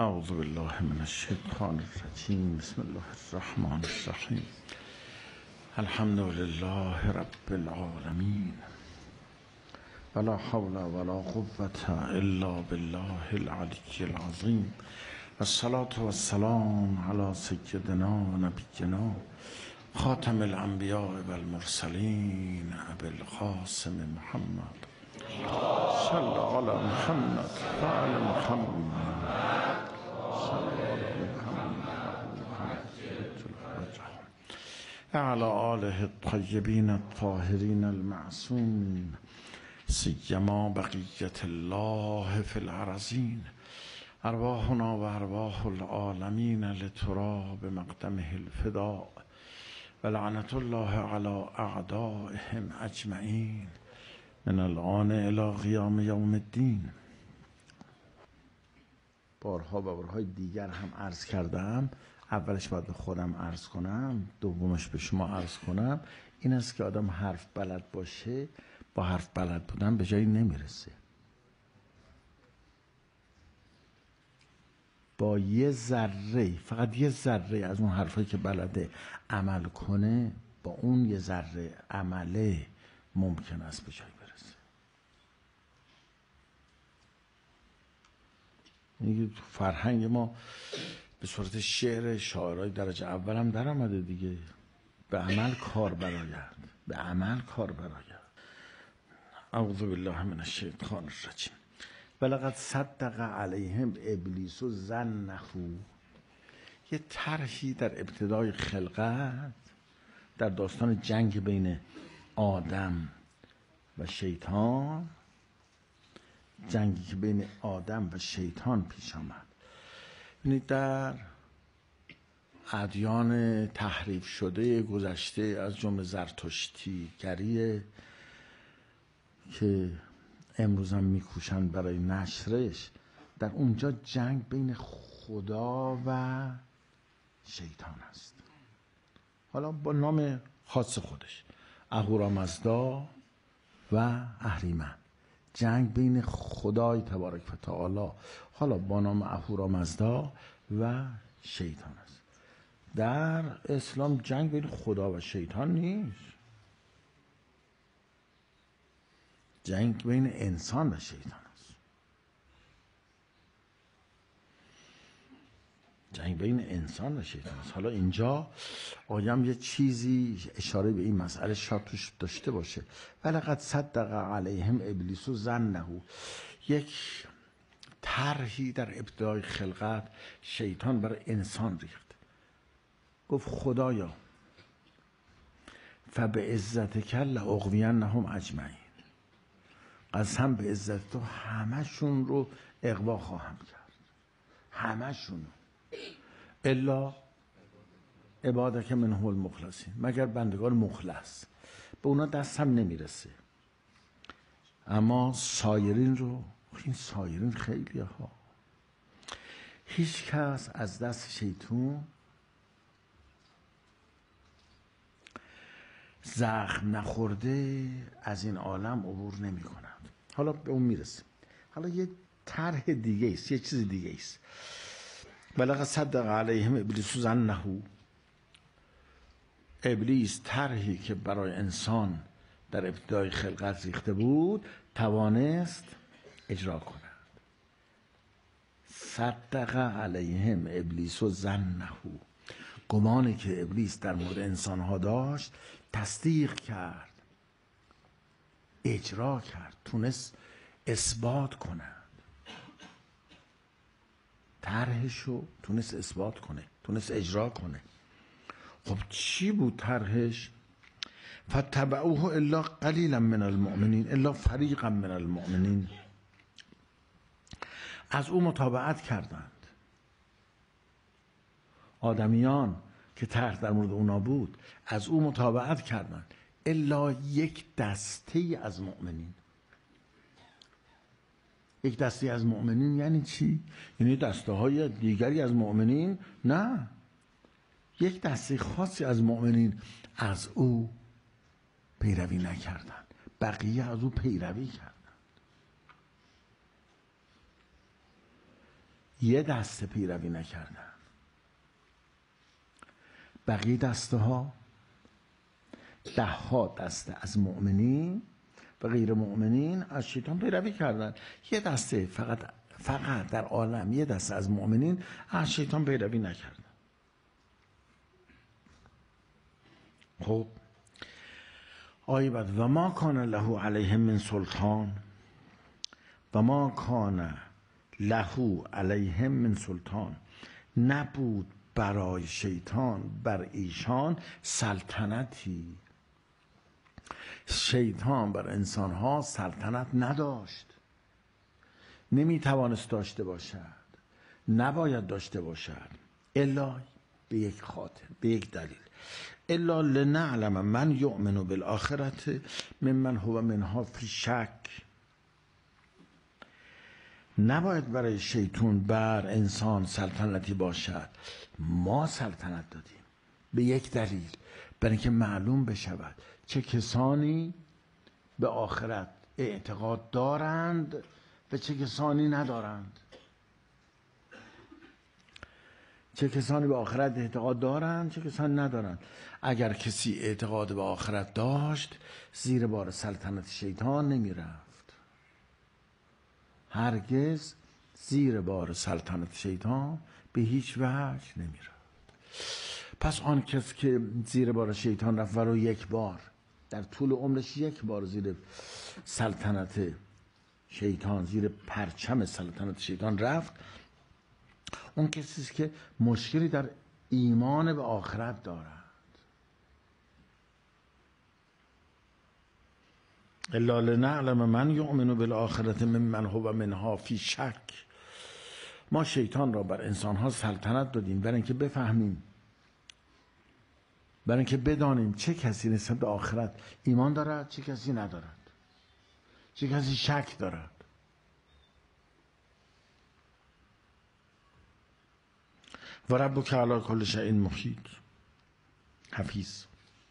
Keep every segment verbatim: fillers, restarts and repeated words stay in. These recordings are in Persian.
اعوذ بالله من الشیطان الرجیم. بسم الله الرحمن الرحیم. الحمد لله رب العالمین ولا حول ولا قوة الا بالله العلی العظیم. والصلاة والسلام علی سیدنا و نبینا خاتم الانبیاء والمرسلین ابی القاسم محمد صلی علی محمد و علی محمد صلی علی محمد وعلى آله الطیبین الطاهرین المعصومین سیما بقیت الله فی الارضین. ارواحنا و ارواح العالمین لترا بمقدمه الفداء و لعنت الله علی اعدائهم اجمعین من الآن الی قیام یوم الدین. بارها و بارهای دیگر هم عرض کردم، اولش باید به خودم عرض کنم، دومش به شما عرض کنم. این است که آدم حرف بلد باشه، با حرف بلد بودن به جایی نمیرسه. با یه ذره، فقط یه ذره از اون حرفایی که بلده عمل کنه، با اون یه ذره عمله ممکن است به جایی برسه. میگه تو فرهنگ ما به صورت شعر شاعرای درجه اول هم در آمده دیگه، به عمل کار برآید، به عمل کار برآید. اعوذ بالله من الشیطان الرجیم. ولقد صدق علیهم ابلیس ظنه. یه طرحی در ابتدای خلقت در داستان جنگ بین آدم و شیطان، جنگی که بین آدم و شیطان پیش آمد، یعنی در ادیان تحریف شده گذشته از جمله زرتشتی گریه که امروز هم میکوشن برای نشرش، در اونجا جنگ بین خدا و شیطان است. حالا با نام خاص خودش، اهورامزدا و اهریمن، جنگ بین خدای تبارک و تعالی، حالا با نام اهورامزدا و شیطان است. در اسلام جنگ بین خدا و شیطان نیست، جنگ بین انسان و شیطان است. جنگ بین انسان و شیطان است. حالا اینجا آیم یه چیزی اشاره به این مسئله شاید توش داشته باشه. ولقد صدق علیهم ابلیس ظنه. یک طرحی در ابتدای خلقت شیطان برای انسان ریخت. گفت خدایا فبعزتک لاغوینهم اجمعین، قسم به عزت تو همشون رو اغوا خواهم کرد، همشون، الا عبادک منهم المخلصین، مگر بندگان مخلص. به اونا دستم نمیرسه، اما سایرین رو، این سایرین خیلی ها، هیچ کس از دست شیطان زخم نخورده از این عالم عبور نمی کند. حالا به اون میرسیم. حالا یه طرح دیگه است، یه چیز دیگه است. ولقد صدق علیهم ابلیس ظنه. ابلیس طرحی که برای انسان در ابتدای خلقت ریخته بود توانست اجرا کند. صدق علیهم ابلیس ظنه. گمانی که ابلیس در مورد انسانها داشت تصدیق کرد، اجرا کرد، تونست اثبات کند. طرحشو تونست اثبات کنه، تونست اجرا کنه. خب چی بود طرحش؟ فتبعوه الا قلیلا من المؤمنین الا فریقا من المؤمنین. از او متابعت کردند. آدمیان که طرح در مورد اونا بود از او متابعت کردند، الا یک دسته از مؤمنین. یک دسته از مؤمنین یعنی چی؟ یعنی دسته های دیگری از مؤمنین؟ نه، یک دسته خاصی از مؤمنین از او پیروی نکردند، بقیه از او پیروی کردند. یه دسته پیروی نکردن، بقیه دسته ها ده ها دسته از مؤمنین و غیر مؤمنین از شیطان پیروی کردن. یه دسته فقط فقط در عالم یه دسته از مؤمنین از شیطان پیروی نکردن. خب آیه بعد و ما کان له علیهم من سلطان و ما کان له علیهم من سلطان، نبود برای شیطان بر ایشان سلطنتی. شیطان بر انسانها سلطنت نداشت، نمیتوانست داشته باشد، نباید داشته باشد، الا به یک خاطر، به یک دلیل، الا لنعلم من یؤمن بالآخرة ممن هو منها فی شک. نباید برای شیطان بر انسان سلطنتی باشد. ما سلطنت دادیم به یک دلیل، برای اینکه معلوم بشود چه کسانی به آخرت اعتقاد دارند و چه کسانی ندارند. چه کسانی به آخرت اعتقاد دارند، چه کسانی ندارند. اگر کسی اعتقاد به آخرت داشت زیر بار سلطنت شیطان نمی رفت، هرگز زیر بار سلطنت شیطان به هیچ وجه نمی رفت. پس آن کس که زیر بار شیطان رفت ولو یک بار، در طول عمرش یک بار زیر سلطنت شیطان، زیر پرچم سلطنت شیطان رفت، اون کسی است که مشکلی در ایمان به آخرت دارد. الا لنعلم من یؤمن بالآخرة ممن هو منها فی شک. ما شیطان را بر انسانها سلطنت دادیم برای اینکه بفهمیم، برای اینکه بدانیم چه کسی نسبت به آخرت ایمان دارد، چه کسی ندارد، چه کسی شک دارد. و ربک علی کل شیء محیط، حفیظ.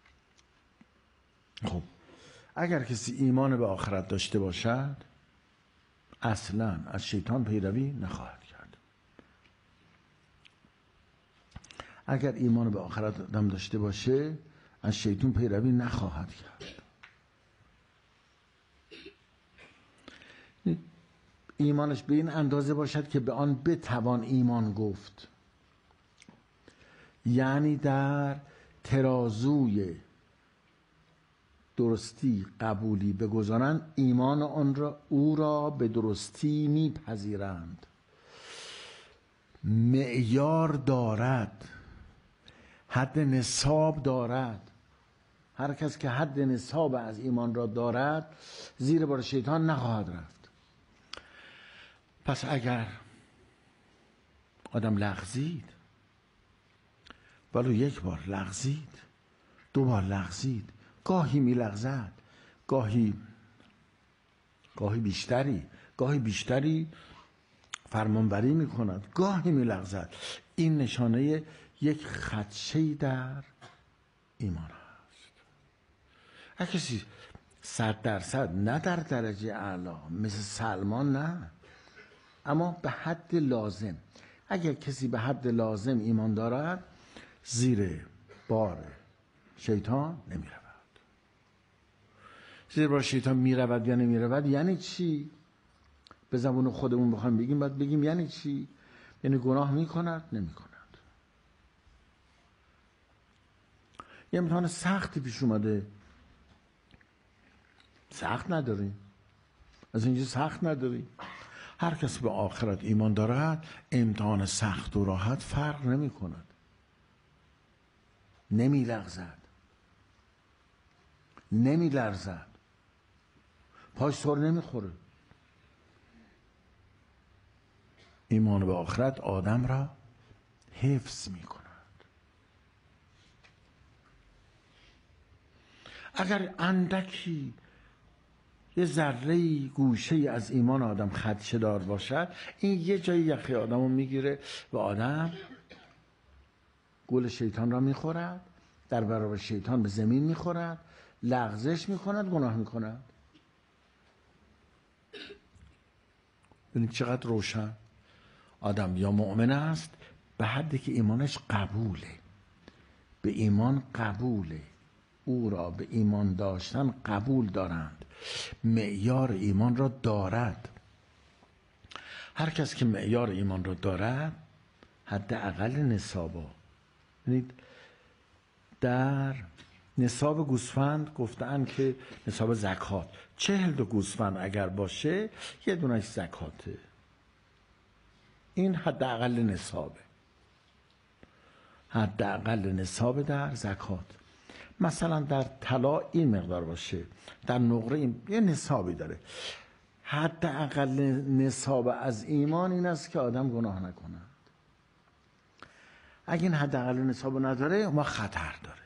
خب اگر کسی ایمان به آخرت داشته باشد اصلا از شیطان پیروی نخواهد کرد. اگر ایمان به آخرت آدم داشته باشه از شیطان پیروی نخواهد کرد. ایمانش به این اندازه باشد که به آن بتوان ایمان گفت، یعنی در ترازوی درستی قبولی بگذارند، ایمان آن را او را به درستی میپذیرند. معیار دارد، حد نصاب دارد. هر کس که حد نصاب از ایمان را دارد زیر بار شیطان نخواهد رفت. پس اگر آدم لغزید، ولو یک بار لغزید، دو بار لغزید، گاهی می لغزد، گاهی گاهی بیشتری گاهی بیشتری فرمانبری می کند، گاهی می لغزد، این نشانه یک خدشه‌ای در ایمان است. اگه کسی صد درصد، نه در درجه اعلا مثل سلمان، نه، اما به حد لازم، اگر کسی به حد لازم ایمان دارد زیر بار شیطان نمی رود. زیر بار شیطان می رود یا نمی رود یعنی چی؟ به زبون خودمون بخوایم بگیم باید بگیم یعنی چی؟ یعنی گناه می کند نمی کند. یه امتحان سختی پیش اومده، سخت نداری، از اینجا سخت نداری. هر کسی به آخرت ایمان دارد امتحان سخت و راحت فرق نمی کند، نمی لغزد، نمی لرزد، پاش سر نمی خوره. ایمان به آخرت آدم را حفظ می کند. اگر اندکی یه ذره گوشه از ایمان آدم خدشه دار باشد، این یه جایی یخی آدم رو میگیره و آدم گل شیطان را میخورد، در برابر شیطان به زمین میخورد، لغزش میکند، گناه میکند. ببینید چقدر روشن. آدم یا مؤمن است به حدی که ایمانش قبوله، به ایمان قبوله، او را به ایمان داشتن قبول دارند، معیار ایمان را دارد. هر کس که معیار ایمان را دارد حداقل نصابا، ببینید در نصاب گوسفند گفتن که نصاب زکات چهل تا گوسفند اگر باشه یه دونش زکاته. این حداقل نصابه، حداقل نصاب در زکات. مثلا در طلا این مقدار باشه، در نقره این یه نصابی داره. حداقل نصاب از ایمان این است که آدم گناه نکنه. اگه این حداقل نصاب نداره ما خطر داره.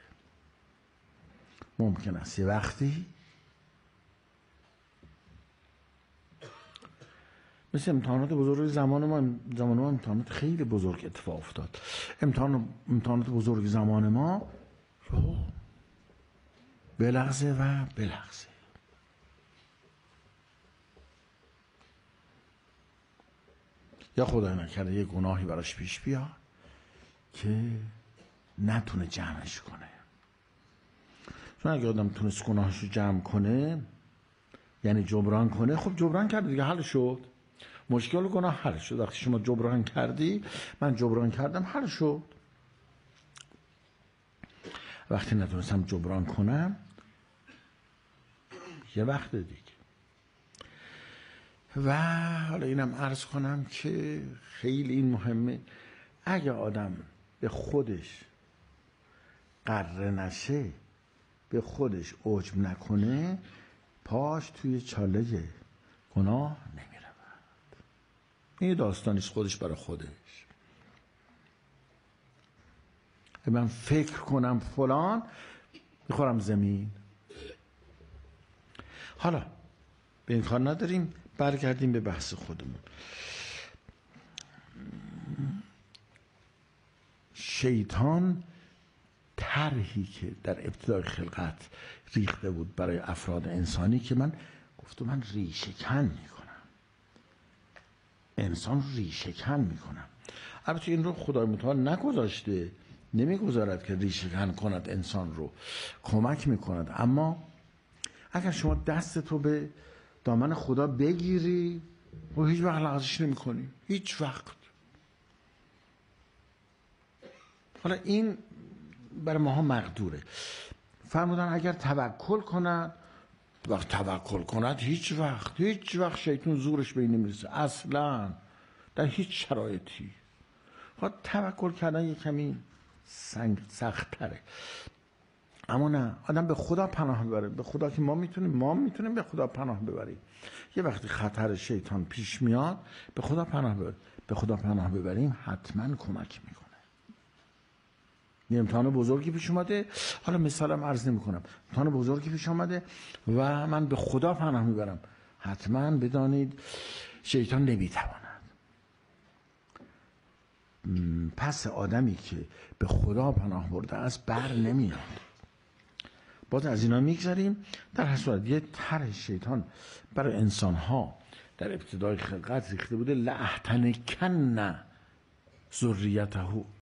ممکن است یه وقتی مثل امتحانات بزرگ زمان ما، زمان ما امتحانات خیلی بزرگ اتفاق افتاد. امتحان امتحانات بزرگ زمان ما بلغزه و بلغزه. یا خدای نکرده یه گناهی براش پیش بیاد که نتونه جمعش کنه. چون اگه آدم تونست گناهش رو جمع کنه یعنی جبران کنه، خب جبران کرده دیگه، حل شد. مشکل گناه حل شد. وقتی شما جبران کردی، من جبران کردم، حل شد. وقتی نتونستم جبران کنم یه وقت دیگه. و حالا اینم عرض کنم که خیلی این مهمه، اگه آدم به خودش قره نشه، به خودش عجب نکنه، پاش توی چاله گناه نمیره. این داستانیش خودش برای خودش. من فکر کنم فلان میخورم زمین. حالا به این کار نداریم، برگردیم به بحث خودمون. شیطان طرحی که در ابتدای خلقت ریخته بود برای افراد انسانی که من گفتم من ریشه کن میکنم، انسان ریشه کن میکنم. البته این رو خدای متعال نگذاشته، نمیگذارد که ریشه کن کند انسان رو، کمک میکند. اما اگر شما دستتو به دامن خدا بگیری و هیچ وقت لغزش نمی کنی، هیچ وقت. حالا این برای ماها مقدوره. فرمودن اگر توکل کند، وقت توکل کند هیچ وقت هیچ وقت شیطان زورش به این نمیرسه اصلا، در هیچ شرایطی. خب توکل کردن یه کمی سخت تره. اما نه، آدم به خدا پناه ببره. به خدا که ما میتونیم ما میتونیم به خدا پناه ببریم. یه وقتی خطر شیطان پیش میاد به خدا پناه ببریم. به خدا پناه ببریم حتما کمک میکنه. یه امتحان بزرگی پیش اومده، حالا مثالم عرض نمیکنم، امتحان بزرگی پیش اومده و من به خدا پناه میبرم، حتما بدانید شیطان نمیتواند. پس آدمی که به خدا پناه برده است بر نمیاد. باز از اینا میگذاریم. در هر صورت یه طرح شیطان برای انسان ها در ابتدای خلقت ریخته بوده، لأحتنکن ذریته